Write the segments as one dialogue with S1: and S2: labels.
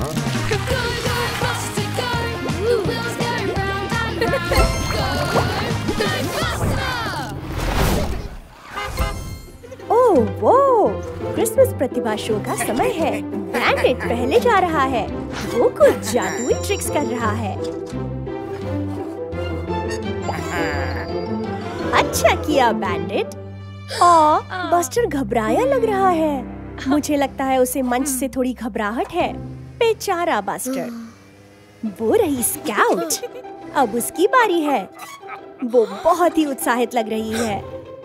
S1: ओह वो क्रिसमस प्रतिभा शो का समय है। बैंडिट पहले जा रहा है। वो कुछ जादुई ट्रिक्स कर रहा है। अच्छा किया बैंडिट। बस्टर घबराया लग रहा है। मुझे लगता है उसे मंच से थोड़ी घबराहट है। बेचारा बस्टर। वो रही स्काउट। अब उसकी बारी है। वो बहुत ही उत्साहित लग रही है।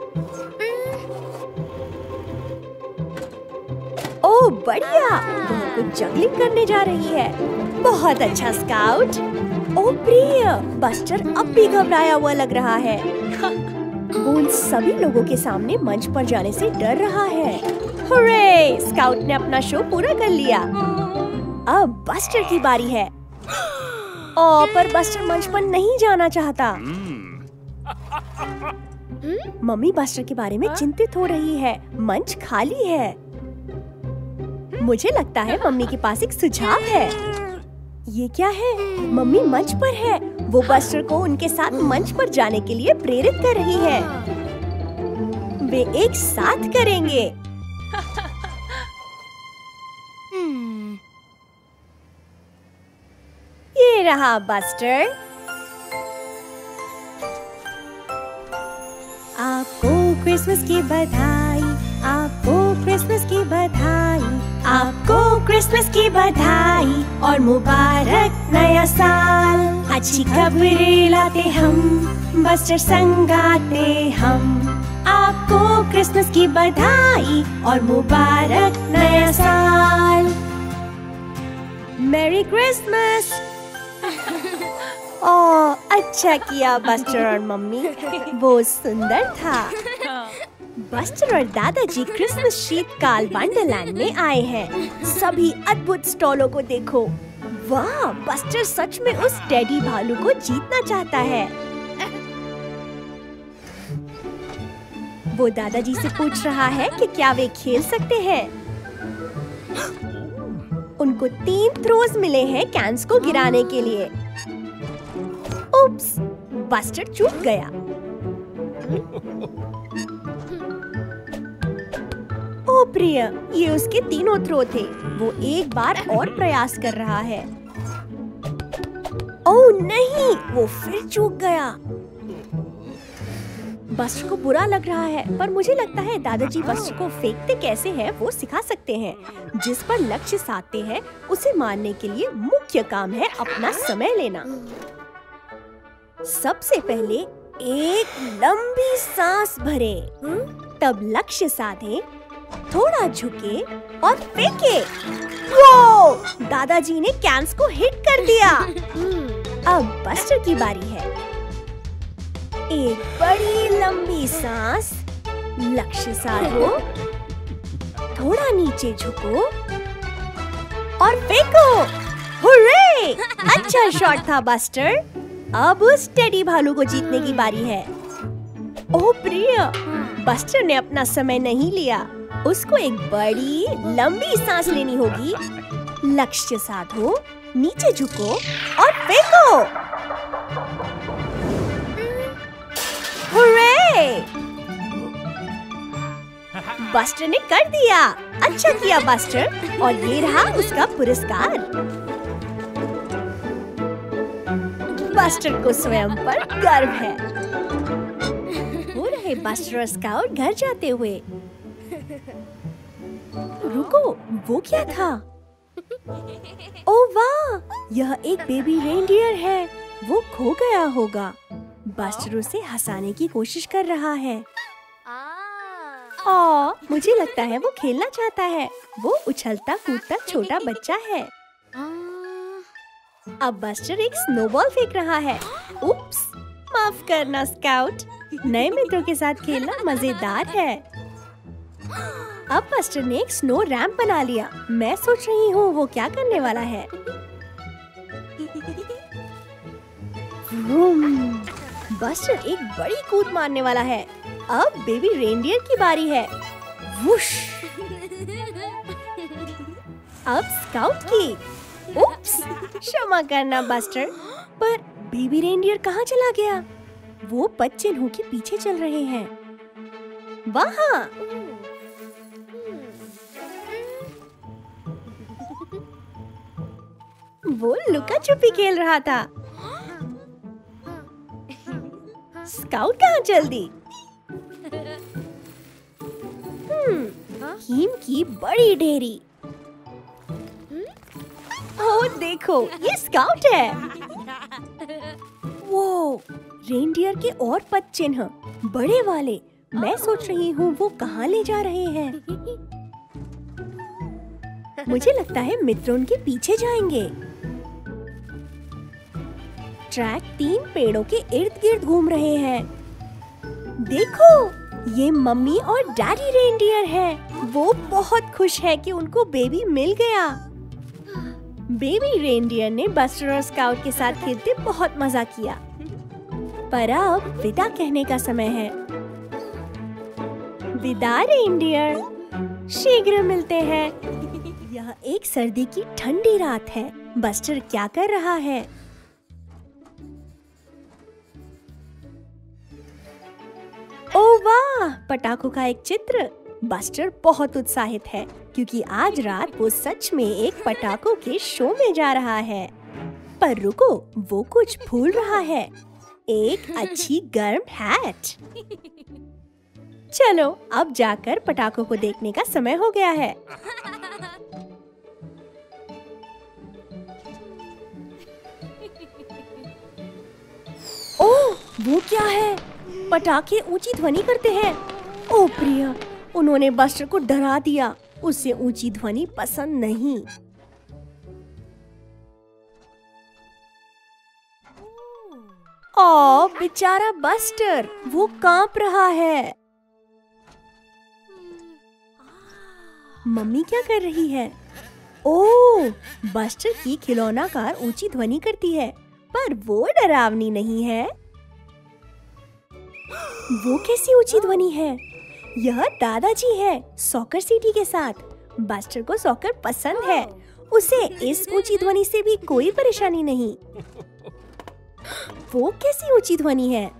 S1: ओह बढ़िया, वो कुछ जगलिंग करने जा रही है। बहुत अच्छा स्काउट। ओह प्रिय, बस्टर अब भी घबराया हुआ लग रहा है। वो उन सभी लोगों के सामने मंच पर जाने से डर रहा है। हुर्रे! स्काउट ने अपना शो पूरा कर लिया। अब बस्टर की बारी है। पर बस्टर मंच पर नहीं जाना चाहता। मम्मी बस्टर के बारे में चिंतित हो रही है। मंच खाली है। मुझे लगता है मम्मी के पास एक सुझाव है। ये क्या है? मम्मी मंच पर है। वो बस्टर को उनके साथ मंच पर जाने के लिए प्रेरित कर रही है। वे एक साथ करेंगे। ये रहा बस्टर। आपको क्रिसमस की बधाई, आपको क्रिसमस की बधाई, आपको क्रिसमस की बधाई और मुबारक नया साल। अच्छी खबरें लाते हम, बस्टर संग गाते हम। आपको क्रिसमस की बधाई और मुबारक नया साल। Merry Christmas. ओह अच्छा किया बस्टर और मम्मी। वो सुंदर था। बस्टर और दादाजी क्रिसमस शीतकाल वंडरलैंड में आए हैं। सभी अद्भुत स्टॉलों को देखो। वाह, बस्टर सच में उस टेडी भालू को जीतना चाहता है। वो दादाजी से पूछ रहा है कि क्या वे खेल सकते हैं। उनको 3 थ्रोज मिले हैं कैंस को गिराने के लिए। उप्स, बस्टर चूक गया। ओ प्रिय, ये उसके 3 थ्रो थे। वो एक बार और प्रयास कर रहा है। ओह नहीं, वो फिर चूक गया। बस्टर को बुरा लग रहा है, पर मुझे लगता है दादाजी बस्टर को फेंकते कैसे हैं वो सिखा सकते हैं। जिस पर लक्ष्य साधते हैं उसे मारने के लिए मुख्य काम है अपना समय लेना। सबसे पहले एक लंबी सांस भरे, तब लक्ष्य साधे, थोड़ा झुके और फेंके। वो दादाजी ने कैंस को हिट कर दिया। अब बस्टर की बारी है। एक बड़ी लंबी सांस, लक्ष्य साधो, थोड़ा नीचे झुको और फेंको। हुर्रे! अच्छा शॉट था बस्टर। अब उस टेडी भालू को जीतने की बारी है। ओह प्रिय, बस्टर ने अपना समय नहीं लिया। उसको एक बड़ी लंबी सांस लेनी होगी। लक्ष्य साधो, नीचे झुको और फेंको। हुर्रे! बस्टर ने कर दिया। अच्छा किया बस्टर। और ये रहा उसका पुरस्कार। बस्टर को स्वयं पर गर्व है। हो रहे बस्टर और स्काउट घर जाते हुए। रुको, वो क्या था? ओह वाह, यह एक बेबी रेनडियर है। वो खो गया होगा। बस्टर उसे हंसाने की कोशिश कर रहा है। मुझे लगता है वो खेलना चाहता है। वो उछलता कूदता छोटा बच्चा है। अब बस्टर एक स्नोबॉल फेंक रहा है। उप्स, माफ करना स्काउट। नए मित्रों के साथ खेलना मजेदार है। अब बस्टर ने एक स्नो रैंप बना लिया। मैं सोच रही हूँ वो क्या करने वाला है। बस्टर एक बड़ी कूद मारने वाला है। अब बेबी रेनडियर की बारी है। वुश! अब स्काउट की। उप्स, क्षमा करना बस्टर। पर बेबी रेनडियर कहाँ चला गया? वो पद चिन्हों के पीछे चल रहे हैं। वहाँ। वो लुका छुपी खेल रहा था। स्काउट कहाँ चल दी? हीम की बड़ी ढेरी। ओह देखो, ये स्काउट है। वो रेनडियर के और पद चिन्ह बड़े वाले। मैं सोच रही हूँ वो कहाँ ले जा रहे हैं। मुझे लगता है मित्र उनके पीछे जाएंगे। ट्रैक 3 पेड़ों के इर्द गिर्द घूम रहे हैं। देखो, ये मम्मी और डैडी रेनडियर हैं। वो बहुत खुश है कि उनको बेबी मिल गया। बेबी रेनडियर ने बस्टर और स्काउट के साथ खेलते बहुत मजा किया। पर अब विदा कहने का समय है। विदा रेनडियर, शीघ्र मिलते हैं। यह एक सर्दी की ठंडी रात है। बस्टर क्या कर रहा है? ओह वाह, पटाखों का एक चित्र। बस्टर बहुत उत्साहित है क्योंकि आज रात वो सच में एक पटाखों के शो में जा रहा है। पर रुको, वो कुछ भूल रहा है। एक अच्छी गर्म हैट। चलो अब जाकर पटाखों को देखने का समय हो गया है। ओह, वो क्या है? पटाखे ऊंची ध्वनि करते हैं। ओह प्रिया, उन्होंने बस्टर को डरा दिया। उसे ऊंची ध्वनि पसंद नहीं। ओह बेचारा बस्टर, वो कांप रहा है। मम्मी क्या कर रही है? ओह, बस्टर की खिलौना कार ऊंची ध्वनि करती है, पर वो डरावनी नहीं है। वो कैसी ऊंची ध्वनि है? यह दादाजी है सॉकर सीटी के साथ। बस्टर को सॉकर पसंद है। उसे इस ऊंची ध्वनि से भी कोई परेशानी नहीं। वो कैसी ऊंची ध्वनि है?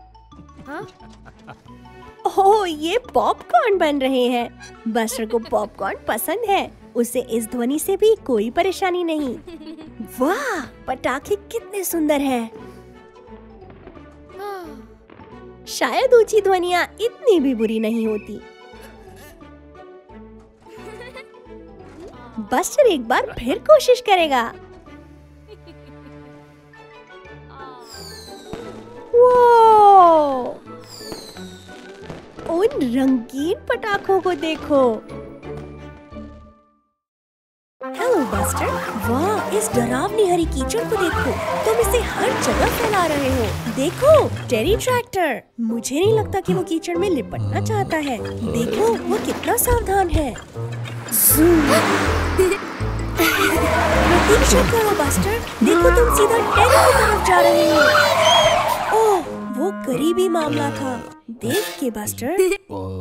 S1: ओह, ये पॉपकॉर्न बन रहे हैं। बस्टर को पॉपकॉर्न पसंद है। उसे इस ध्वनि से भी कोई परेशानी नहीं। वाह, पटाखे कितने सुंदर हैं। शायद ऊंची ध्वनियाँ इतनी भी बुरी नहीं होती। बस्टर एक बार फिर कोशिश करेगा। वो, उन रंगीन पटाखों को देखो। हेलो बस्टर, वाह, इस डरावनी हरी कीचड़ को देखो। तुम इसे हर जगह फैला रहे हो। देखो, टेरी ट्रैक्टर। मुझे नहीं लगता कि वो कीचड़ में लिपटना चाहता है। देखो, वो कितना सावधान है। प्रतीक्षा करो बस्टर। देखो, तुम सीधा टेरी की तरफ जा रहे हो। ओह, वो करीबी मामला था। देख के बस्टर।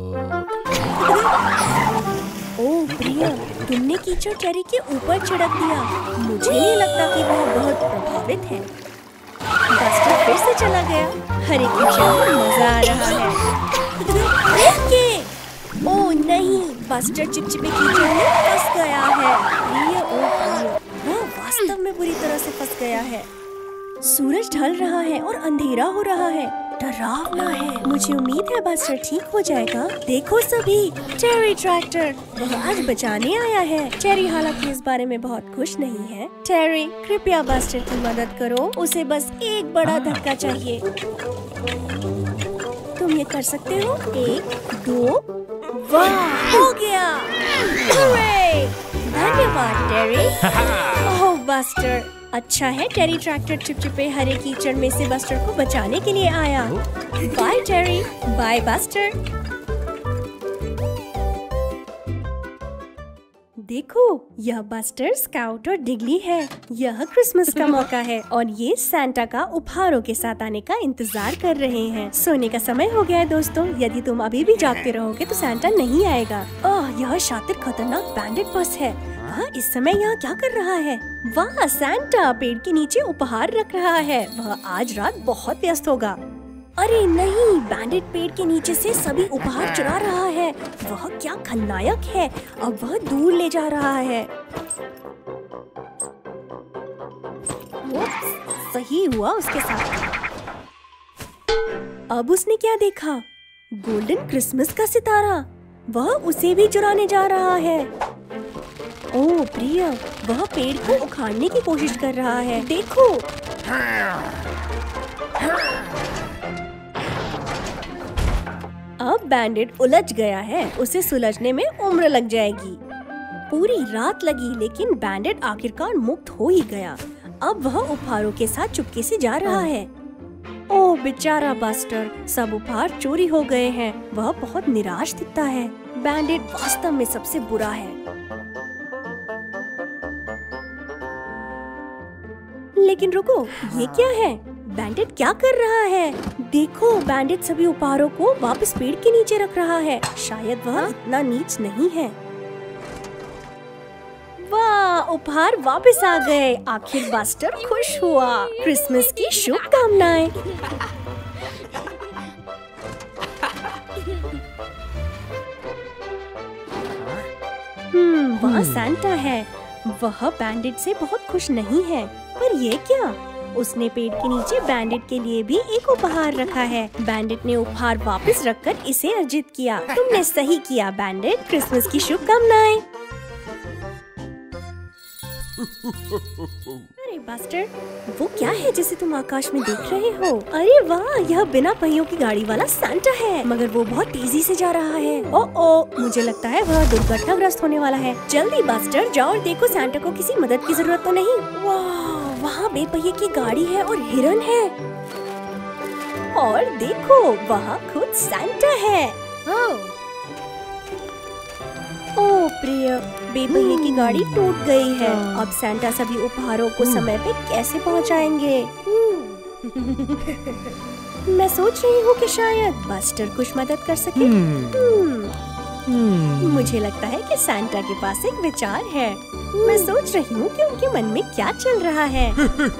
S1: ओह प्रिया, तुमने कीचड़ टेरी के ऊपर छिड़क दिया। मुझे नहीं लगता कि वह बहुत प्रभावित है। बस्टर फिर से चला गया। हरे कीचड़ में मजा आ रहा है। ओह नहीं, बस्टर चिपचिपे कीचड़ में फंस गया है। प्रिया, ओह प्रिया, वह वास्तव में बुरी तरह से फंस गया है। सूरज ढल रहा है और अंधेरा हो रहा है। डरावना है। मुझे उम्मीद है बस्टर ठीक हो जाएगा। देखो सभी, टेरी ट्रैक्टर, वह आज बचाने आया है। टेरी हालांकि इस बारे में बहुत खुश नहीं है। टेरी, कृपया बस्टर की मदद करो। उसे बस एक बड़ा धक्का चाहिए। तुम ये कर सकते हो। 1, 2, वाह, हो गया। हुर्रे! धन्यवाद टेरी। ओह बस्टर, अच्छा है टेरी ट्रैक्टर चिपचिपे हरे कीचड़ में से बस्टर को बचाने के लिए आया। Bye Terry, bye Buster. देखो, यह बस्टर, स्काउट और डिगली है। यह क्रिसमस का मौका है और ये सैंटा का उपहारों के साथ आने का इंतजार कर रहे हैं। सोने का समय हो गया है दोस्तों। यदि तुम अभी भी जागते रहोगे तो सैंटा नहीं आएगा। ओह, यह शातिर खतरनाक बैंडेड बस है। वह इस समय यहाँ क्या कर रहा है? वाह, सैंटा पेड़ के नीचे उपहार रख रहा है। वह आज रात बहुत व्यस्त होगा। अरे नहीं, बैंडिट पेड़ के नीचे से सभी उपहार चुरा रहा है। वह क्या खलनायक है। अब वह दूर ले जा रहा है। सही हुआ उसके साथ। अब उसने क्या देखा? गोल्डन क्रिसमस का सितारा। वह उसे भी चुराने जा रहा है। ओह प्रिया, वह पेड़ को उखाड़ने की कोशिश कर रहा है। देखो। अब बैंडिट उलझ गया है। उसे सुलझने में उम्र लग जाएगी। पूरी रात लगी, लेकिन बैंडिट आखिरकार मुक्त हो ही गया। अब वह उपहारों के साथ चुपके से जा रहा है। ओह बेचारा बस्टर, सब उपहार चोरी हो गए हैं। वह बहुत निराश दिखता है। बैंडिट वास्तव में सबसे बुरा है। लेकिन रुको, ये क्या है? बैंडिट क्या कर रहा है? देखो, बैंडिट सभी उपहारों को वापस पेड़ के नीचे रख रहा है। शायद वह इतना नीच नहीं है। वाह, उपहार वापस आ गए। आखिर बस्टर खुश हुआ। क्रिसमस की शुभकामनाएं। वहाँ सैंटा है। वह बैंडिट से बहुत खुश नहीं है। पर ये क्या? उसने पेड़ के नीचे बैंडिट के लिए भी एक उपहार रखा है। बैंडिट ने उपहार वापस रखकर इसे अर्जित किया। तुमने सही किया बैंडिट। क्रिसमस की शुभकामनाएं। अरे बस्टर, वो क्या है जिसे तुम आकाश में देख रहे हो? अरे वाह, यह बिना पहियों की गाड़ी वाला सैंटा है, मगर वो बहुत तेजी से जा रहा है। ओह, मुझे लगता है वह दुर्घटनाग्रस्त होने वाला है। जल्दी बस्टर, जाओ और देखो सैंटा को किसी मदद की जरूरत तो नहीं। वाह, वहाँ बेपहिए की गाड़ी है और हिरन है। और देखो, वहाँ खुद सैंटा है। ओह प्रिय, बेपहिए की गाड़ी टूट गई है। अब सैंटा सभी उपहारों को समय पे कैसे पहुंचाएंगे? मैं सोच रही हूँ कि शायद बस्टर कुछ मदद कर सके। मुझे लगता है कि सैंटा के पास एक विचार है। मैं सोच रही हूँ कि उनके मन में क्या चल रहा है।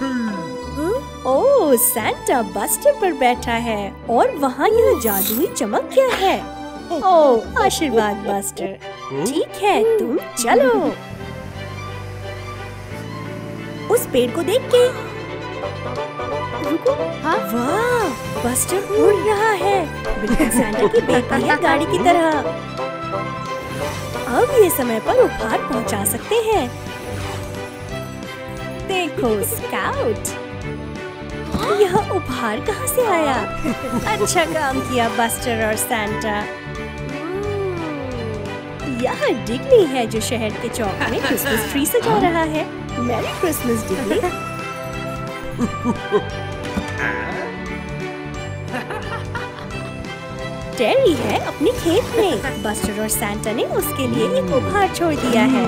S1: ओह, सैंटा बस्टर पर बैठा है और वहाँ यह जादुई चमक क्या है? ओह, आशीर्वाद बस्टर। ठीक है, तुम चलो। उस पेड़ को देख के रुको। वाह, बस्टर उड़ रहा है, बिल्कुल सैंटा की बेपहिया गाड़ी की तरह। अब ये समय पर उपहार पहुंचा सकते हैं। देखो स्काउट, यह उपहार कहाँ से आया? अच्छा काम किया बस्टर और सैंटा। यह डिग्ली है जो शहर के चौक में क्रिसमस ट्री सजा रहा है। Merry Christmas डिग्ली। टेरी है अपने खेत में। बस्टर और सैंटा ने उसके लिए एक उपहार छोड़ दिया है।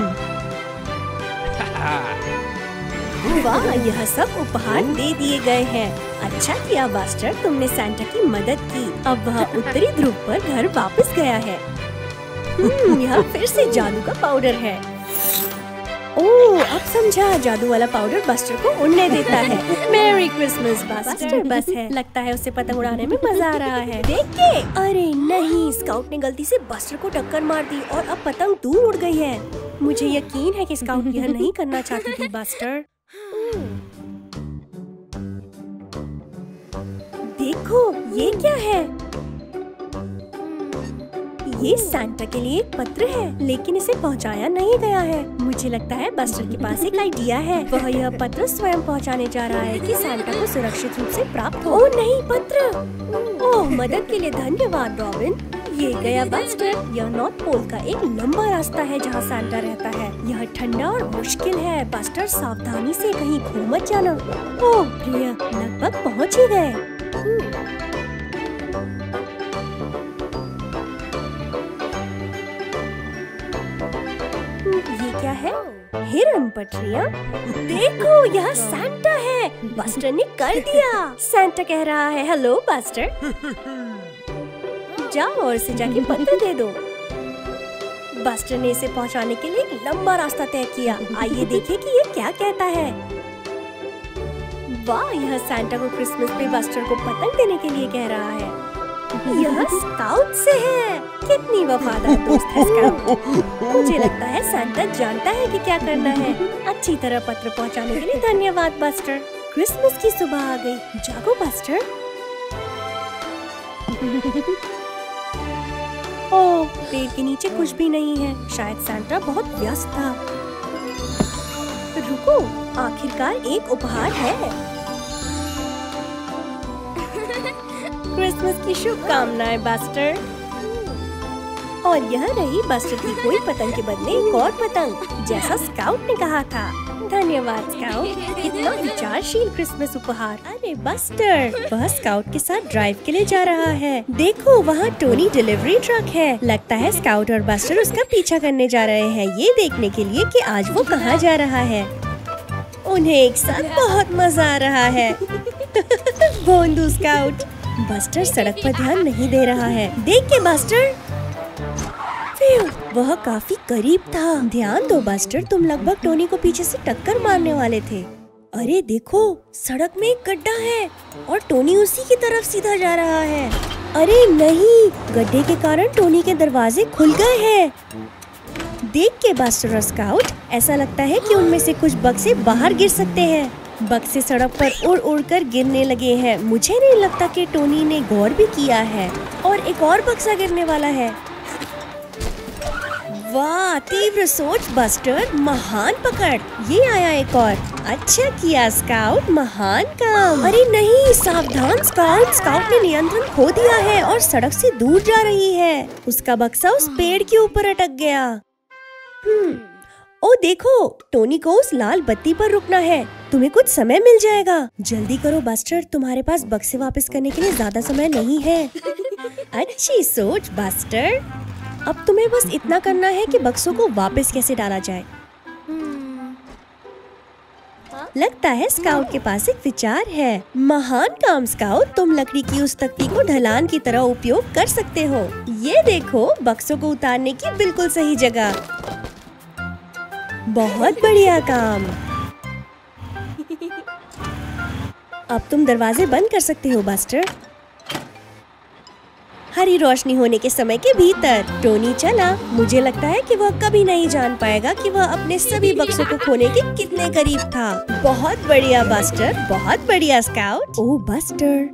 S1: वाह, यह सब उपहार दे दिए गए हैं। अच्छा किया बस्टर, तुमने सैंटा की मदद की। अब वह उत्तरी ध्रुव पर घर वापस गया है। यह फिर से जादू का पाउडर है। ओह, अब समझा, जादू वाला पाउडर बस्टर को उड़ने देता है। Merry Christmas Buster. बस है, लगता है उसे पतंग उड़ाने में मजा आ रहा है। देख के। अरे नहीं, स्काउट ने गलती से बस्टर को टक्कर मार दी और अब पतंग दूर उड़ गई है। मुझे यकीन है कि स्काउट यह नहीं करना चाहती थी बस्टर। देखो, ये क्या है? ये सैंटा के लिए एक पत्र है, लेकिन इसे पहुंचाया नहीं गया है। मुझे लगता है बस्टर के पास एक आइडिया है। वह यह पत्र स्वयं पहुंचाने जा रहा है कि सैंटा को सुरक्षित रूप से प्राप्त हो। ओह नहीं, पत्र। ओह, मदद के लिए धन्यवाद रॉबिन। ये गया बस्टर। यह नॉर्थ पोल का एक लंबा रास्ता है जहाँ सैंटा रहता है। यह ठंडा और मुश्किल है। बस्टर, सावधानी से कहीं खो मत जाना। ओह प्रिय, लगभग पहुँच ही गए। ये क्या है? हिरन पटरियाँ। देखो, यह सैंटा है। बस्टर ने कर दिया। सैंटा कह रहा है, हेलो बस्टर। जाओ और से जाके पत्र दे दो। बस्टर ने इसे पहुंचाने के लिए एक लंबा रास्ता तय किया। आइए देखिए कि ये क्या कहता है। वाह, यह सैंटा को क्रिसमस पे बस्टर को पतंग देने के लिए कह रहा है। यह स्काउट से है। कितनी वफादार दोस्त है स्काउट। मुझे लगता है सैंटा जानता है कि क्या करना है। अच्छी तरह पत्र पहुंचाने के लिए धन्यवाद बस्टर। क्रिसमस की सुबह आ गई। जागो बस्टर। ओह, पेड़ के नीचे कुछ भी नहीं है। शायद सैंटा बहुत व्यस्त था। रुको, आखिरकार एक उपहार है। क्रिसमस की शुभकामनाएं बस्टर। और यह रही बस्टर की कोई पतंग के बदले एक और पतंग, जैसा स्काउट ने कहा था। धन्यवाद स्काउट, कितना विचारशील क्रिसमस उपहार। अरे बस्टर, वह स्काउट के साथ ड्राइव के लिए जा रहा है। देखो, वहाँ टोनी डिलीवरी ट्रक है। लगता है स्काउट और बस्टर उसका पीछा करने जा रहे हैं, ये देखने के लिए कि आज वो कहाँ जा रहा है। उन्हें एक साथ बहुत मजा आ रहा है। भोंदू स्काउट। बस्टर सड़क पर ध्यान नहीं दे रहा है। देख के बस्टर। वह काफी करीब था। ध्यान दो बस्टर, तुम लगभग टोनी को पीछे से टक्कर मारने वाले थे। अरे देखो, सड़क में एक गड्ढा है और टोनी उसी की तरफ सीधा जा रहा है। अरे नहीं, गड्ढे के कारण टोनी के दरवाजे खुल गए हैं। देख के बस्टर और स्काउट, ऐसा लगता है कि उनमें से कुछ बक्से बाहर गिर सकते हैं। बक्से सड़क पर उड़ उड़ कर गिरने लगे हैं। मुझे नहीं लगता कि टोनी ने गौर भी किया है। और एक और बक्सा गिरने वाला है। वाह, तीव्र सोच बस्टर, महान पकड़। ये आया एक और। अच्छा किया स्काउट, महान काम। अरे नहीं, सावधान स्काउट। स्काउट ने नियंत्रण खो दिया है और सड़क से दूर जा रही है। उसका बक्सा उस पेड़ के ऊपर अटक गया। ओ देखो, टोनी को उस लाल बत्ती पर रुकना है। तुम्हें कुछ समय मिल जाएगा। जल्दी करो बस्टर, तुम्हारे पास बक्से वापस करने के लिए ज्यादा समय नहीं है। अच्छी सोच बस्टर। अब तुम्हें बस इतना करना है कि बक्सों को वापस कैसे डाला जाए। लगता है स्काउट के पास एक विचार है। महान काम स्काउट, तुम लकड़ी की उस तख्ती को ढलान की तरह उपयोग कर सकते हो। ये देखो, बक्सों को उतारने की बिल्कुल सही जगह। बहुत बढ़िया काम। अब तुम दरवाजे बंद कर सकते हो बस्टर। हरी रोशनी होने के समय के भीतर टोनी चला। मुझे लगता है कि वह कभी नहीं जान पाएगा कि वह अपने सभी बक्सों को खोने के कितने करीब था। बहुत बढ़िया बस्टर, बहुत बढ़िया स्काउट। ओह बस्टर।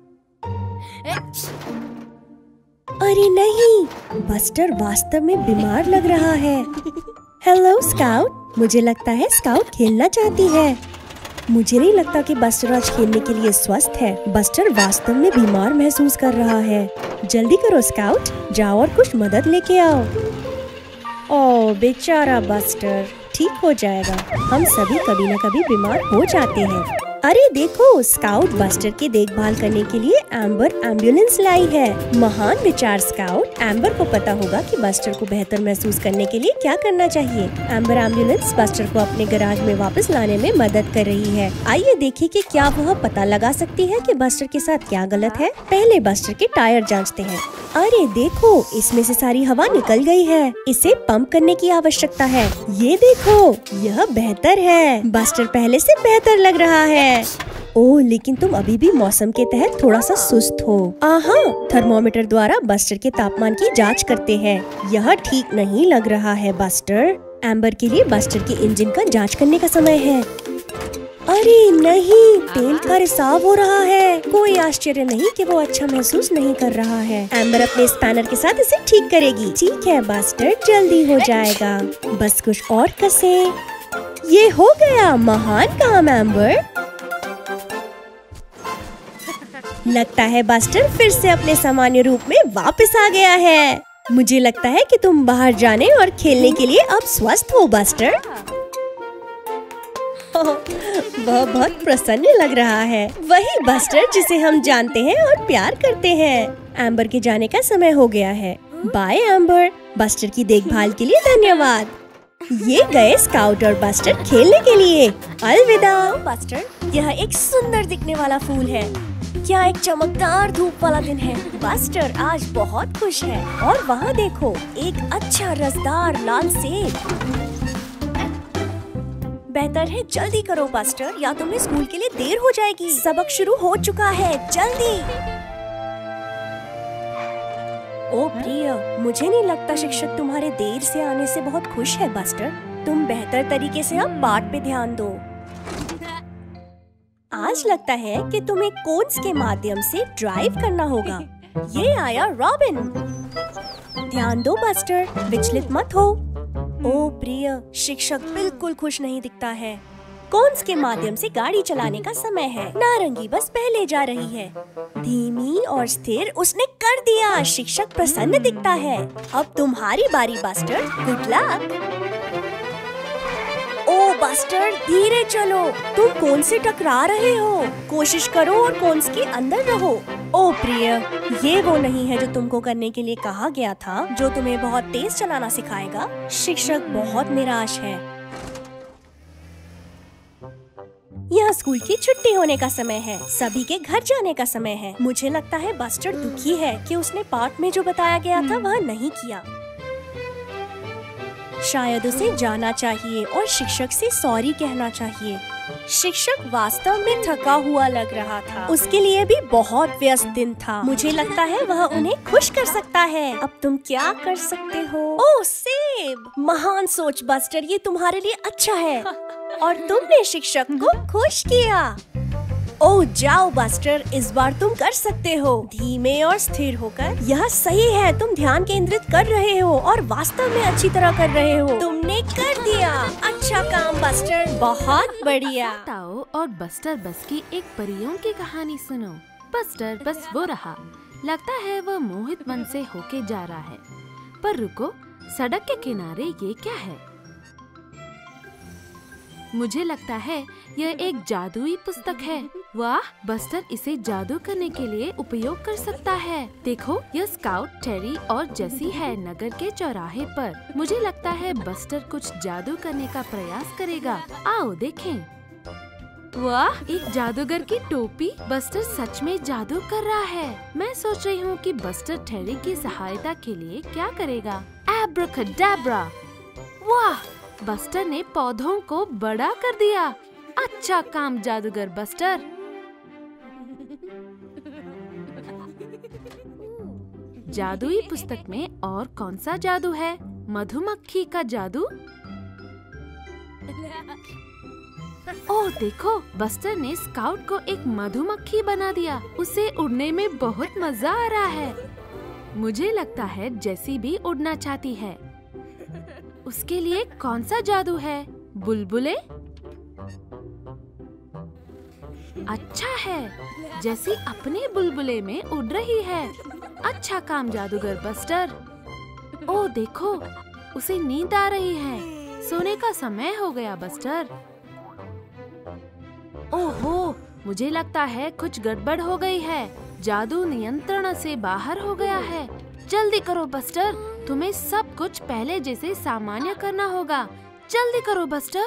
S1: अरे नहीं, बस्टर वास्तव में बीमार लग रहा है। हेलो स्काउट, मुझे लगता है स्काउट खेलना चाहती है। मुझे नहीं लगता कि बस्टर आज खेलने के लिए स्वस्थ है। बस्टर वास्तव में बीमार महसूस कर रहा है। जल्दी करो स्काउट, जाओ और कुछ मदद लेके आओ। ओह बेचारा बस्टर, ठीक हो जाएगा। हम सभी कभी न कभी बीमार हो जाते हैं। अरे देखो, स्काउट बस्टर की देखभाल करने के लिए एम्बर एम्बुलेंस लाई है। महान विचार स्काउट। एम्बर को पता होगा कि बस्टर को बेहतर महसूस करने के लिए क्या करना चाहिए। एम्बर एम्बुलेंस बस्टर को अपने गैराज में वापस लाने में मदद कर रही है। आइए देखिए कि क्या वह पता लगा सकती है कि बस्टर के साथ क्या गलत है। पहले बस्टर के टायर जांचते हैं। अरे देखो, इसमें से सारी हवा निकल गई है। इसे पंप करने की आवश्यकता है। ये देखो, यह बेहतर है। बस्टर पहले से बेहतर लग रहा है। ओह, लेकिन तुम अभी भी मौसम के तहत थोड़ा सा सुस्त हो। थर्मोमीटर द्वारा बस्टर के तापमान की जांच करते हैं। यह ठीक नहीं लग रहा है बस्टर। एम्बर के लिए बस्टर के इंजन का जांच करने का समय है। अरे नहीं, तेल का रिसाव हो रहा है। कोई आश्चर्य नहीं कि वो अच्छा महसूस नहीं कर रहा है। एम्बर अपने स्पैनर के साथ इसे ठीक करेगी। ठीक है बस्टर, जल्दी हो जाएगा। बस कुछ और कसे। ये हो गया। महान काम एम्बर। लगता है बस्टर फिर से अपने सामान्य रूप में वापस आ गया है। मुझे लगता है कि तुम बाहर जाने और खेलने के लिए अब स्वस्थ हो बस्टर। वह बहुत प्रसन्न लग रहा है। वही बस्टर जिसे हम जानते हैं और प्यार करते हैं। एम्बर के जाने का समय हो गया है। बाय एम्बर, बस्टर की देखभाल के लिए धन्यवाद। ये गए स्काउट और बस्टर खेलने के लिए। अलविदा बस्टर। यह एक सुंदर दिखने वाला फूल है। क्या एक चमकदार धूप वाला दिन है। बस्टर आज बहुत खुश है और वहाँ देखो एक अच्छा रसदार लाल सेब। बेहतर है जल्दी करो बस्टर, या तुम्हें स्कूल के लिए देर हो जाएगी। सबक शुरू हो चुका है, जल्दी। ओ प्रिय, मुझे नहीं लगता शिक्षक तुम्हारे देर से आने से बहुत खुश है बस्टर। तुम बेहतर तरीके से अब पाठ पे ध्यान दो। आज लगता है कि तुम्हें कोन्स के माध्यम से ड्राइव करना होगा। ये आया रॉबिन। ध्यान दो बस्टर, विचलित मत हो। ओ प्रिय, शिक्षक बिल्कुल खुश नहीं दिखता है। कोन्स के माध्यम से गाड़ी चलाने का समय है। नारंगी बस पहले जा रही है, धीमी और स्थिर। उसने कर दिया। शिक्षक प्रसन्न दिखता है। अब तुम्हारी बारी बस्टर, गुड लक। ओ बस्टर, धीरे चलो, तुम कोन से टकरा रहे हो। कोशिश करो और कोन्स के अंदर रहो। ओ प्रिय, ये वो नहीं है जो तुमको करने के लिए कहा गया था, जो तुम्हें बहुत तेज चलाना सिखाएगा। शिक्षक बहुत निराश है। यहाँ स्कूल की छुट्टी होने का समय है। सभी के घर जाने का समय है। मुझे लगता है बस्टर दुखी है कि उसने पाठ में जो बताया गया था वह नहीं किया। शायद उसे जाना चाहिए और शिक्षक से सॉरी कहना चाहिए। शिक्षक वास्तव में थका हुआ लग रहा था। उसके लिए भी बहुत व्यस्त दिन था। मुझे लगता है वह उन्हें खुश कर सकता है। अब तुम क्या कर सकते हो? ओह सेब, महान सोच बस्टर, ये तुम्हारे लिए अच्छा है। और तुमने शिक्षक को खुश किया। ओह जाओ बस्टर, इस बार तुम कर सकते हो। धीमे और स्थिर होकर। यह सही है, तुम ध्यान केंद्रित कर रहे हो और वास्तव में अच्छी तरह कर रहे हो। तुमने कर दिया। अच्छा काम बस्टर, बहुत बढ़िया।
S2: ताओ और बस्टर बस की एक परियों की कहानी सुनो। बस्टर बस वो रहा। लगता है वह मोहित मन से होके जा रहा है। पर रुको, सड़क के किनारे ये क्या है? मुझे लगता है यह एक जादुई पुस्तक है। वाह, बस्टर इसे जादू करने के लिए उपयोग कर सकता है। देखो, यह स्काउट टेरी और जेसी है नगर के चौराहे पर। मुझे लगता है बस्टर कुछ जादू करने का प्रयास करेगा। आओ देखें। वाह, एक जादूगर की टोपी। बस्टर सच में जादू कर रहा है। मैं सोच रही हूँ कि बस्टर टेरी की सहायता के लिए क्या करेगा। एब्राकैडाब्रा। वाह, बस्टर ने पौधों को बड़ा कर दिया। अच्छा काम जादूगर बस्टर। जादुई पुस्तक में और कौन सा जादू है? मधुमक्खी का जादू। ओह देखो, बस्टर ने स्काउट को एक मधुमक्खी बना दिया। उसे उड़ने में बहुत मजा आ रहा है। मुझे लगता है जेसी भी उड़ना चाहती है। उसके लिए कौन सा जादू है? बुलबुले। अच्छा है, जेसी अपने बुलबुले में उड़ रही है। अच्छा काम जादूगर बस्टर। ओह देखो, उसे नींद आ रही है। सोने का समय हो गया बस्टर। ओहो, मुझे लगता है कुछ गड़बड़ हो गई है। जादू नियंत्रण से बाहर हो गया है। जल्दी करो बस्टर, तुम्हें सब कुछ पहले जैसे सामान्य करना होगा। जल्दी करो बस्टर।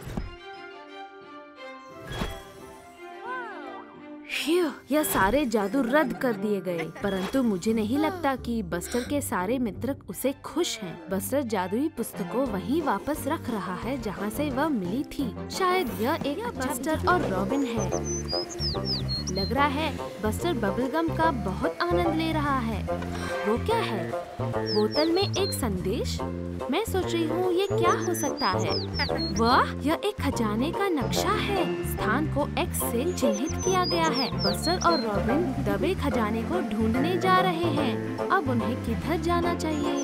S2: यह सारे जादू रद्द कर दिए गए, परंतु मुझे नहीं लगता कि बस्टर के सारे मित्र उसे खुश हैं। बस्टर जादुई पुस्तक को वहीं वापस रख रहा है जहां से वह मिली थी। शायद यह एक बस्टर और रॉबिन है। लग रहा है बस्टर बबलगम का बहुत आनंद ले रहा है। वो क्या है? बोतल में एक संदेश। मैं सोच रही हूँ ये क्या हो सकता है। वाह, यह एक खजाने का नक्शा है। स्थान को X से चिन्हित किया गया है। बस्टर और रॉबिन दबे खजाने को ढूंढने जा रहे हैं। अब उन्हें किधर जाना चाहिए?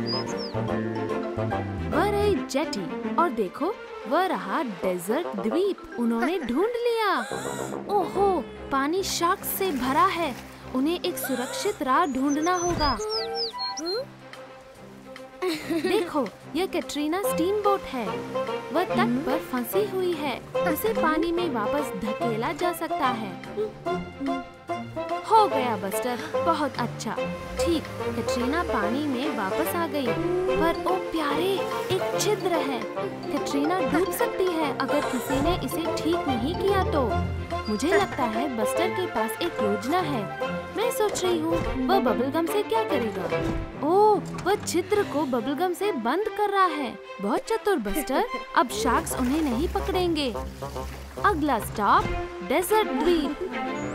S2: वह रही जेटी और देखो, वह रहा डेजर्ट द्वीप। उन्होंने ढूंढ लिया। ओहो, पानी शार्क से भरा है। उन्हें एक सुरक्षित राह ढूंढना होगा। देखो, यह कैटरीना स्टीम बोट है। वह तट पर फंसी हुई है। उसे पानी में वापस धकेला जा सकता है। हो गया बस्टर, बहुत अच्छा। ठीक, कैटरीना पानी में वापस आ गई। पर ओ प्यारे, एक छिद्र है। कैटरीना डूब सकती है अगर किसी ने इसे ठीक नहीं किया गया तो। मुझे लगता है बस्टर के पास एक योजना है। मैं सोच रही हूँ वह बबलगम से क्या करेगा। ओह, वह छिद्र को बबलगम से बंद कर रहा है। बहुत चतुर बस्टर। अब शार्क्स उन्हें नहीं पकड़ेंगे। अगला स्टॉप डेजर्ट द्वीप।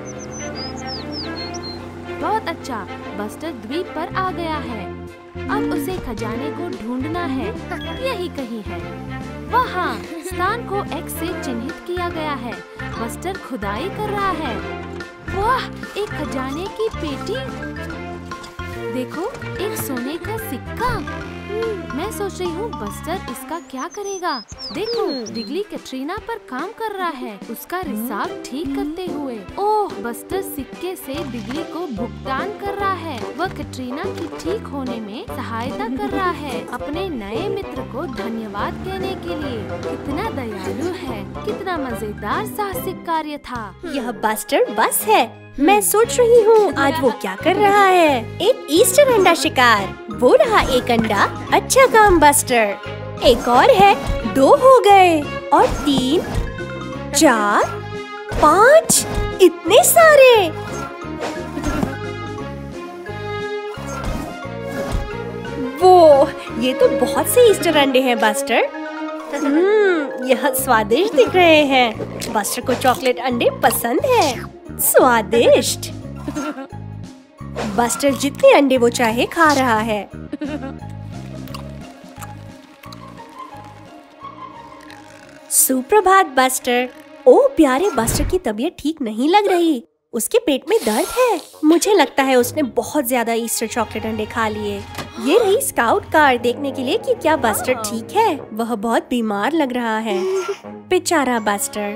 S2: बहुत अच्छा, बस्टर द्वीप पर आ गया है। अब उसे खजाने को ढूंढना है। यही कहीं है। वहाँ स्थान को X से चिन्हित किया गया है। बस्टर खुदाई कर रहा है। वाह, एक खजाने की पेटी। देखो, एक सोने का सिक्का। मैं सोच रही हूँ बस्टर इसका क्या करेगा। देखो, डिगली कैटरीना पर काम कर रहा है, उसका रिसाव ठीक करते हुए। ओह, बस्टर सिक्के से डिगली को भुगतान कर रहा है। वह कैटरीना की ठीक होने में सहायता कर रहा है, अपने नए मित्र को धन्यवाद कहने के लिए। कितना दयालु है, कितना मजेदार साहसिक कार्य था।
S1: यह बस्टर बस है। मैं सोच रही हूँ आज वो क्या कर रहा है। एक ईस्टर अंडा शिकार। वो रहा एक अंडा। अच्छा काम बस्टर। एक और है। 2 हो गए और 3, 4, 5। इतने सारे। वो, ये तो बहुत से ईस्टर अंडे हैं बस्टर। यह स्वादिष्ट दिख रहे हैं। बस्टर को चॉकलेट अंडे पसंद है। स्वादिष्ट। बस्टर जितने अंडे वो चाहे खा रहा है। सुप्रभात बस्टर। ओ प्यारे बस्टर की तबीयत ठीक नहीं लग रही। उसके पेट में दर्द है। मुझे लगता है उसने बहुत ज्यादा ईस्टर चॉकलेट अंडे खा लिए। ये रही स्काउट कार देखने के लिए कि क्या बस्टर ठीक है। वह बहुत बीमार लग रहा है। बेचारा बस्टर।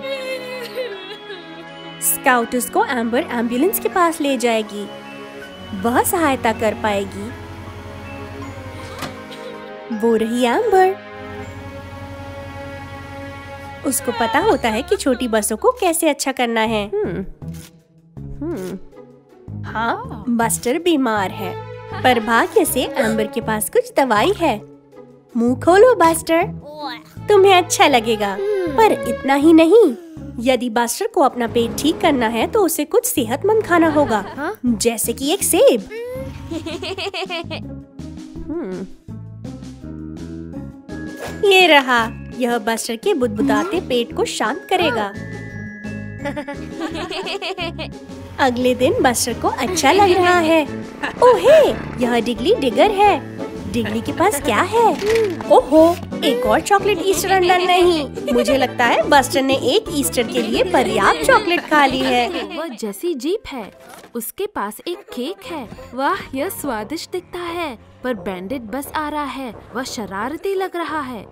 S1: स्काउट उसको एम्बर एम्बुलेंस के पास ले जाएगी। वह सहायता कर पाएगी। वो रही एम्बर। उसको पता होता है कि छोटी बसों को कैसे अच्छा करना है। हाँ, बस्टर बीमार है, पर भाग्य से एम्बर के पास कुछ दवाई है। मुंह खोलो बस्टर, तुम्हें अच्छा लगेगा। पर इतना ही नहीं, यदि बस्टर को अपना पेट ठीक करना है तो उसे कुछ सेहतमंद खाना होगा। जैसे कि एक सेब। ये रहा। यह बस्टर के बुदबुदाते पेट को शांत करेगा। अगले दिन बस्टर को अच्छा लग रहा है। ओहे, यह डिगली डिगर है। डिगली के पास क्या है? ओहो, एक और चॉकलेट ईस्टर अंडा नहीं। मुझे लगता है बस्टर ने एक ईस्टर के लिए पर्याप्त चॉकलेट खा ली है।
S2: वह जैसी जीप है, उसके पास एक केक है। वाह, यह स्वादिष्ट दिखता है। पर बैंडिट बस आ रहा है। वह शरारती लग रहा है।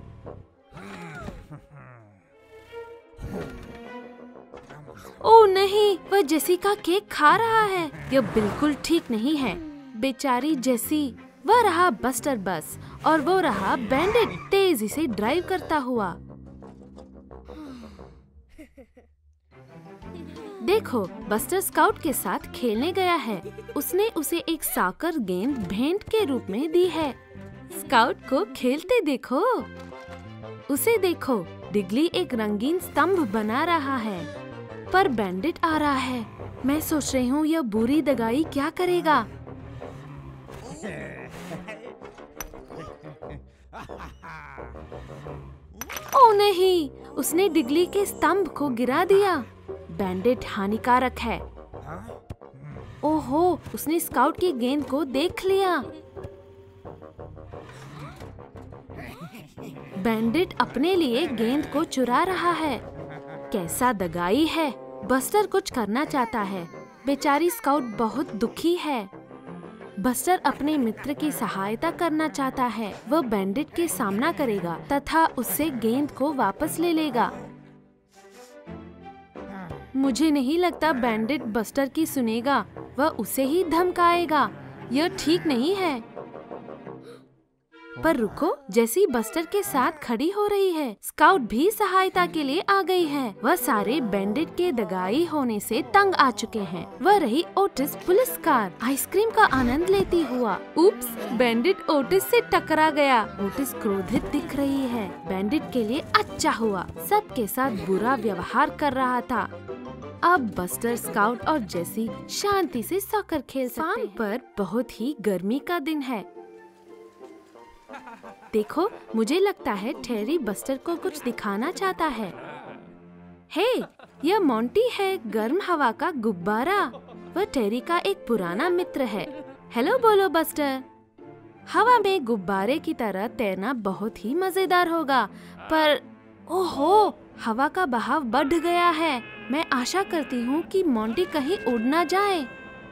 S2: ओह नहीं, वह जेसी का केक खा रहा है। यह बिल्कुल ठीक नहीं है। बेचारी जेसी। वह रहा बस्टर बस और वो रहा बैंडिट तेजी से ड्राइव करता हुआ। देखो, बस्टर स्काउट के साथ खेलने गया है। उसने उसे एक साकर गेंद भेंट के रूप में दी है। स्काउट को खेलते देखो। उसे देखो, डिगली एक रंगीन स्तंभ बना रहा है, पर बैंडिट आ रहा है। मैं सोच रही हूँ यह बुरी दगाई क्या करेगा। ओह नहीं, उसने डिगली के स्तंभ को गिरा दिया। बैंडिट हानिकारक है। ओहो, उसने स्काउट की गेंद को देख लिया। बैंडिट अपने लिए गेंद को चुरा रहा है। कैसा दगाई है। बस्टर कुछ करना चाहता है। बेचारी स्काउट बहुत दुखी है। बस्टर अपने मित्र की सहायता करना चाहता है। वह बैंडिट के सामना करेगा तथा उससे गेंद को वापस ले लेगा। मुझे नहीं लगता बैंडिट बस्टर की सुनेगा। वह उसे ही धमकाएगा। यह ठीक नहीं है। पर रुको, जेसी बस्टर के साथ खड़ी हो रही है। स्काउट भी सहायता के लिए आ गई है। वह सारे बैंडिट के दगाई होने से तंग आ चुके हैं। वह रही ओटिस पुलिस कार आइसक्रीम का आनंद लेती हुआ। उप्स, बैंडिट ओटिस से टकरा गया। ओटिस क्रोधित दिख रही है। बैंडिट के लिए अच्छा हुआ, सबके साथ बुरा व्यवहार कर रहा था। अब बस्टर, स्काउट और जेसी शांति से सॉकर खेल सकते हैं। पर बहुत ही गर्मी का दिन है। देखो, मुझे लगता है टेरी बस्टर को कुछ दिखाना चाहता है। हे, यह मोंटी है, गर्म हवा का गुब्बारा। वह टेरी का एक पुराना मित्र है। हेलो बोलो बस्टर। हवा में गुब्बारे की तरह तैरना बहुत ही मजेदार होगा, पर ओहो, हवा का बहाव बढ़ गया है। मैं आशा करती हूँ कि मोंटी कहीं उड़ ना जाए।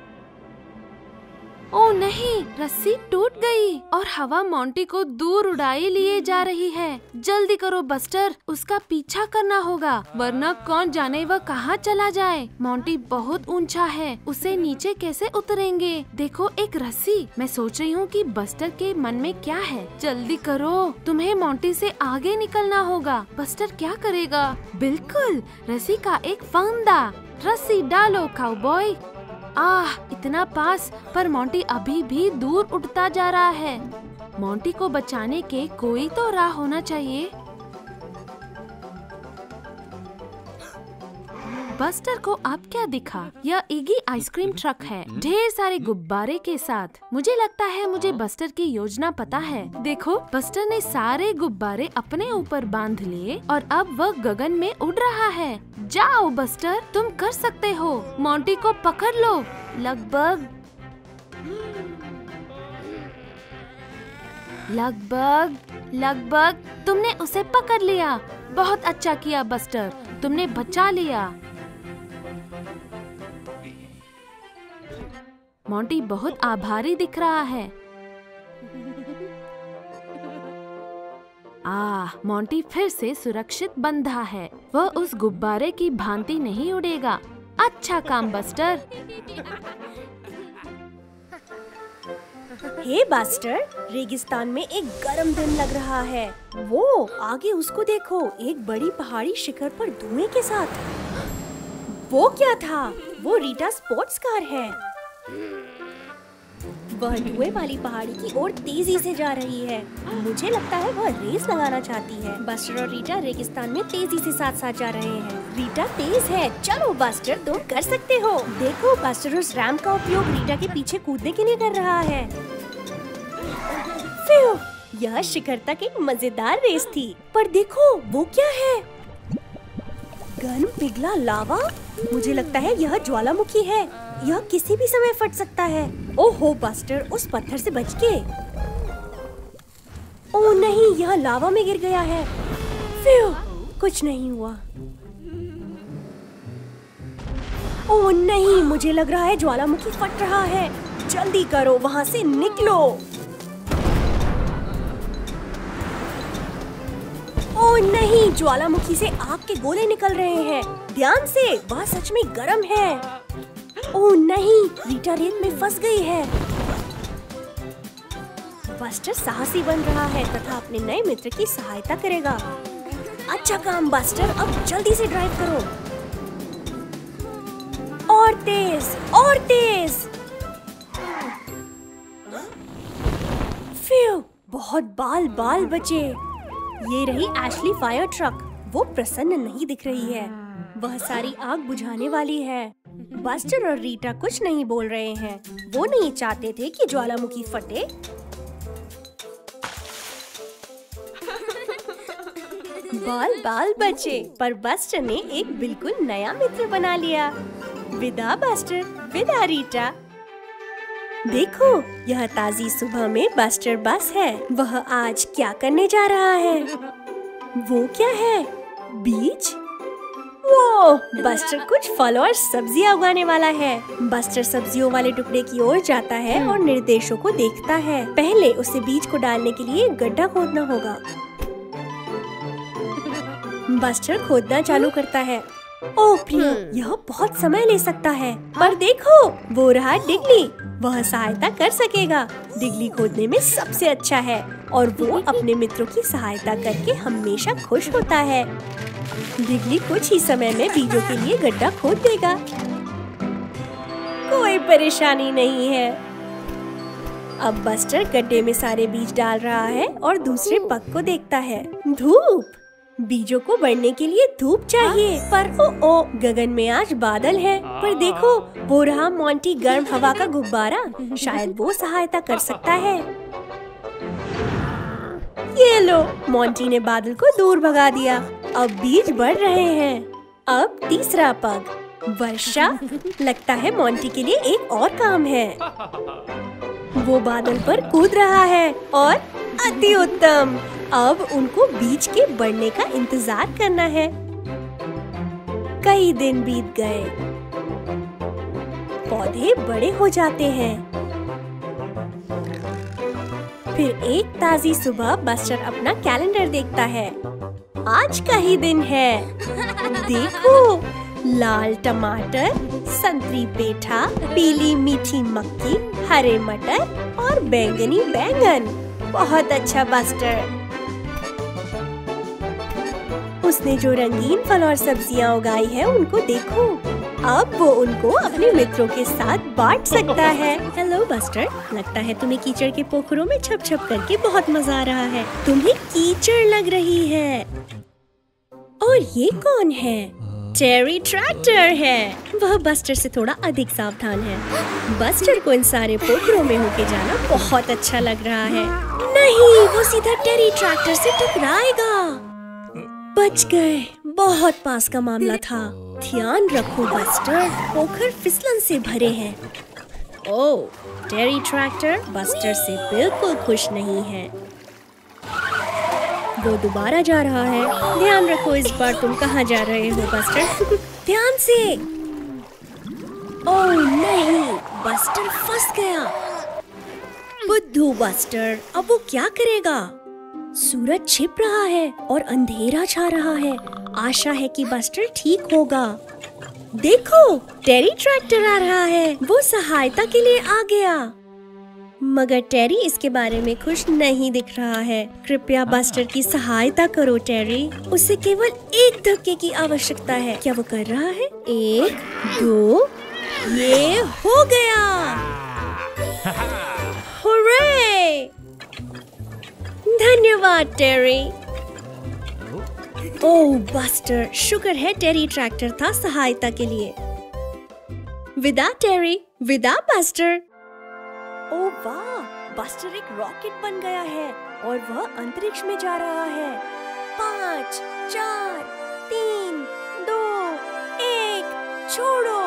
S2: ओह नहीं, रस्सी टूट गई और हवा मोंटी को दूर उड़ाए लिए जा रही है। जल्दी करो बस्टर, उसका पीछा करना होगा, वरना कौन जाने वह कहाँ चला जाए। मोंटी बहुत ऊंचा है, उसे नीचे कैसे उतरेंगे। देखो, एक रस्सी। मैं सोच रही हूँ कि बस्टर के मन में क्या है। जल्दी करो, तुम्हें मोंटी से आगे निकलना होगा। बस्टर क्या करेगा? बिल्कुल, रस्सी का एक फंदा। रस्सी डालो काउबॉय। आह, इतना पास, पर मोंटी अभी भी दूर उड़ता जा रहा है। मोंटी को बचाने के कोई तो राह होना चाहिए। बस्टर को अब क्या दिखा? यह इगी आइसक्रीम ट्रक है, ढेर सारे गुब्बारे के साथ। मुझे लगता है मुझे बस्टर की योजना पता है। देखो, बस्टर ने सारे गुब्बारे अपने ऊपर बांध लिए और अब वह गगन में उड़ रहा है। जाओ बस्टर, तुम कर सकते हो। मोंटी को पकड़ लो। लगभग तुमने उसे पकड़ लिया। बहुत अच्छा किया बस्टर, तुमने बचा लिया। मोंटी बहुत आभारी दिख रहा है। मोंटी फिर से सुरक्षित बंधा है। वह उस गुब्बारे की भांति नहीं उड़ेगा। अच्छा काम बस्टर।
S1: हे बस्टर, रेगिस्तान में एक गर्म दिन लग रहा है। वो आगे उसको देखो, एक बड़ी पहाड़ी शिखर पर धुएं के साथ। वो क्या था? वो रीटा स्पोर्ट्स कार है। वह धुएं वाली पहाड़ी की ओर तेजी से जा रही है। मुझे लगता है वह रेस लगाना चाहती है। बस्टर और रीटा रेगिस्तान में तेजी से साथ साथ जा रहे हैं। रीटा तेज है। चलो बस्टर, तुम कर सकते हो। देखो, बस्टर उस रैंप का उपयोग रीटा के पीछे कूदने के लिए कर रहा है। यह शिखर तक एक मजेदार रेस थी। पर देखो, वो क्या है? गर्म पिघला लावा। मुझे लगता है यह ज्वालामुखी है। यह किसी भी समय फट सकता है। ओहो बस्टर, उस पत्थर से बच के। ओह नहीं, यह लावा में गिर गया है। कुछ नहीं हुआ। ओह नहीं, मुझे लग रहा है ज्वालामुखी फट रहा है। जल्दी करो, वहाँ से निकलो। ओह नहीं, ज्वालामुखी से आग के गोले निकल रहे हैं। ध्यान से, वह सच में गर्म है। ओह नहीं, रीटा रेत में फंस गई है। बस्टर साहसी बन रहा है तथा अपने नए मित्र की सहायता करेगा। अच्छा काम बस्टर, अब जल्दी से ड्राइव करो। और तेज, और तेज। बहुत बाल बचे। ये रही एशली फायर ट्रक। वो प्रसन्न नहीं दिख रही है। वह सारी आग बुझाने वाली है। बस्टर और रीटा कुछ नहीं बोल रहे हैं। वो नहीं चाहते थे कि ज्वालामुखी फटे। बाल बचे, पर बस्टर ने एक बिल्कुल नया मित्र बना लिया। विदा बस्टर, विदा रीटा। देखो, यह ताजी सुबह में बस्टर बस है। वह आज क्या करने जा रहा है? वो क्या है? बीज? वो बस्टर कुछ फल और सब्जियां उगाने वाला है। बस्टर सब्जियों वाले टुकड़े की ओर जाता है और निर्देशों को देखता है। पहले उसे बीज को डालने के लिए गड्ढा खोदना होगा। बस्टर खोदना चालू करता है। ओह प्रियो, यह बहुत समय ले सकता है, पर देखो वो रहा डिगली। वह सहायता कर सकेगा। डिगली खोदने में सबसे अच्छा है और वो अपने मित्रों की सहायता करके हमेशा खुश होता है। डिगली कुछ ही समय में बीजों के लिए गड्ढा खोद देगा। कोई परेशानी नहीं है। अब बस्टर गड्ढे में सारे बीज डाल रहा है और दूसरे पग को देखता है। धूप, बीजों को बढ़ने के लिए धूप चाहिए, पर ओ गगन में आज बादल है। पर देखो वो रहा मोंटी गर्म हवा का गुब्बारा, शायद वो सहायता कर सकता है। ये लो, मोंटी ने बादल को दूर भगा दिया। अब बीज बढ़ रहे हैं। अब तीसरा पग, वर्षा। लगता है मोंटी के लिए एक और काम है। वो बादल पर कूद रहा है और अति उत्तम। अब उनको बीज के बढ़ने का इंतजार करना है। कई दिन बीत गए। पौधे बड़े हो जाते हैं। फिर एक ताजी सुबह बस्टर अपना कैलेंडर देखता है। आज का ही दिन है। देखो, लाल टमाटर, संतरी पेठा, पीली मीठी मक्की, हरे मटर और बैंगनी बैंगन। बहुत अच्छा बस्टर। उसने जो रंगीन फल और सब्जियां उगाई है उनको देखो। अब वो उनको अपने मित्रों के साथ बांट सकता है। हेलो बस्टर, लगता है तुम्हें कीचड़ के पोखरों में छप छप करके बहुत मजा आ रहा है। तुम्हें कीचड़ लग रही है। और ये कौन है? टेरी ट्रैक्टर है। वह बस्टर से थोड़ा अधिक सावधान है। बस्टर को इन सारे पोखरों में होके जाना बहुत अच्छा लग रहा है। नहीं, वो सीधा टेरी ट्रैक्टर से टकराएगा। बच गए। बहुत पास का मामला था। ध्यान रखो बस्टर, पोखर फिसलन से भरे हैं। ओह, टेरी ट्रैक्टर बस्टर से बिल्कुल खुश नहीं है। वो दोबारा जा रहा है। ध्यान रखो, इस बार तुम कहाँ जा रहे हो बस्टर? ध्यान से। ओह नहीं, बस्टर फंस गया। बुद्धू बस्टर, अब वो क्या करेगा? सूरज छिप रहा है और अंधेरा छा रहा है। आशा है कि बस्टर ठीक होगा। देखो, टेरी ट्रैक्टर आ रहा है। वो सहायता के लिए आ गया। मगर टेरी इसके बारे में खुश नहीं दिख रहा है। कृपया बस्टर की सहायता करो टेरी। उसे केवल एक धक्के की आवश्यकता है। क्या वो कर रहा है? 1, 2, ये हो गया। हुर्रे! धन्यवाद टेरी। ओह बस्टर, शुक्र है टेरी ट्रैक्टर था सहायता के लिए। विदा टेरी, विदा बस्टर। ओह वाह, बस्टर एक रॉकेट बन गया है और वह अंतरिक्ष में जा रहा है। 5, 4, 3, 2, 1, छोड़ो।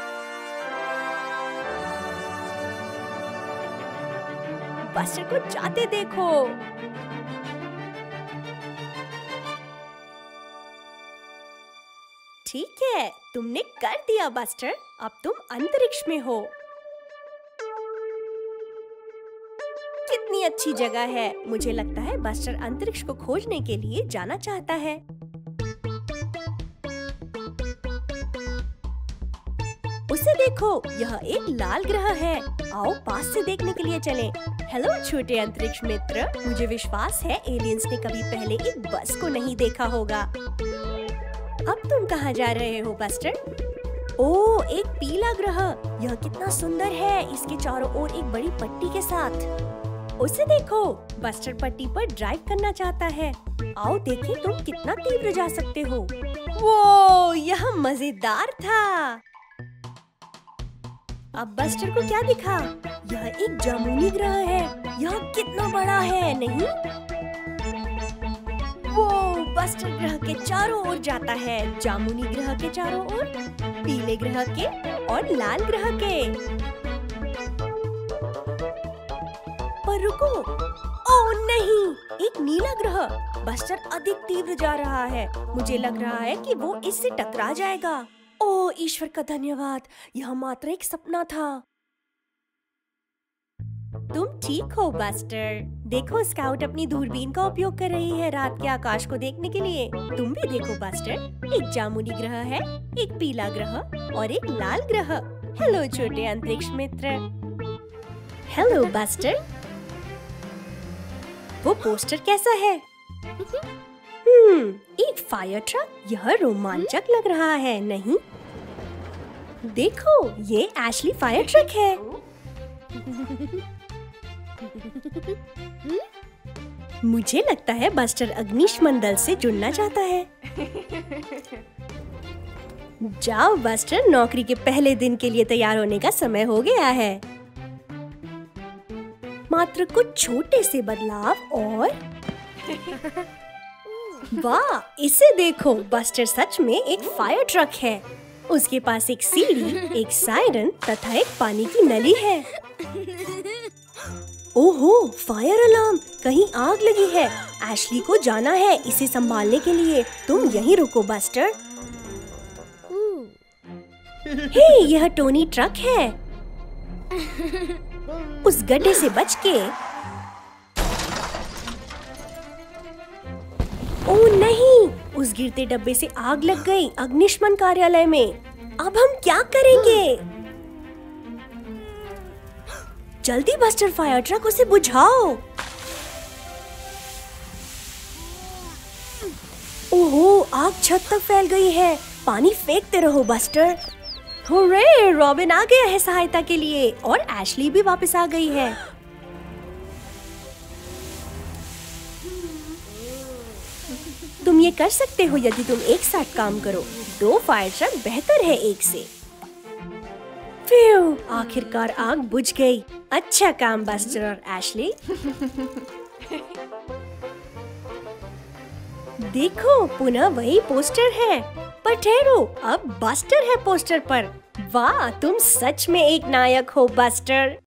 S1: बस्टर को जाते देखो। ठीक है, तुमने कर दिया बस्टर। अब तुम अंतरिक्ष में हो। कितनी अच्छी जगह है। मुझे लगता है बस्टर अंतरिक्ष को खोजने के लिए जाना चाहता है। उसे देखो, यह एक लाल ग्रह है। आओ पास से देखने के लिए चलें। हेलो छोटे अंतरिक्ष मित्र, मुझे विश्वास है एलियंस ने कभी पहले एक बस को नहीं देखा होगा। अब तुम कहाँ जा रहे हो बस्टर? ओह, एक पीला ग्रह। यह कितना सुंदर है, इसके चारों ओर एक बड़ी पट्टी के साथ। उसे देखो, बस्टर पट्टी पर ड्राइव करना चाहता है। आओ देखें तुम कितना तीव्र जा सकते हो। वो, यह मजेदार था। अब बस्टर को क्या दिखा? यह एक जामुनी ग्रह है। यह कितना बड़ा है, नहीं? वो बस्टर ग्रह के चारों ओर जाता है। जामुनी ग्रह के चारों ओर, पीले ग्रह के और लाल ग्रह के। पर रुको, ओह नहीं, एक नीला ग्रह। बस्टर अधिक तीव्र जा रहा है। मुझे लग रहा है कि वो इससे टकरा जाएगा। ओह ईश्वर का धन्यवाद, यह मात्र एक सपना था। तुम ठीक हो बस्टर। देखो स्काउट अपनी दूरबीन का उपयोग कर रही है रात के आकाश को देखने के लिए। तुम भी देखो बस्टर, एक जामुनी ग्रह है, एक पीला ग्रह और एक लाल ग्रह। हेलो छोटे अंतरिक्ष मित्र। Hello Buster. वो पोस्टर कैसा है? एक फायर ट्रक। यह रोमांचक लग रहा है, नहीं? देखो, ये एशली फायर ट्रक है। मुझे लगता है बस्टर अग्निशमन दल से जुड़ना चाहता है। जाओ बस्टर, नौकरी के पहले दिन के लिए तैयार होने का समय हो गया है। मात्र कुछ छोटे से बदलाव और वाह, इसे देखो, बस्टर सच में एक फायर ट्रक है। उसके पास एक सीढ़ी, एक सायरन तथा एक पानी की नली है। ओहो, फायर अलार्म! कहीं आग लगी है। एशली को जाना है इसे संभालने के लिए। तुम यहीं रुको बस्टर। हे, यह टोनी ट्रक है। उस गड्ढे से बच के। ओह नहीं, उस गिरते डब्बे से आग लग गई अग्निशमन कार्यालय में। अब हम क्या करेंगे? जल्दी बस्टर, फायर ट्रक, उसे बुझाओ। ओहो, आग छत तक फैल गई है। पानी फेंकते रहो बस्टर। हुर्रे, रॉबिन आ गया है सहायता के लिए और एशली भी वापस आ गई है। तुम ये कर सकते हो यदि तुम एक साथ काम करो। 2 फायर ट्रक बेहतर है एक से। फिर आखिरकार आग बुझ गई। अच्छा काम बस्टर और एशली। देखो, पुनः वही पोस्टर है। पर ठहरो, अब बस्टर है पोस्टर पर। वाह, तुम सच में एक नायक हो बस्टर।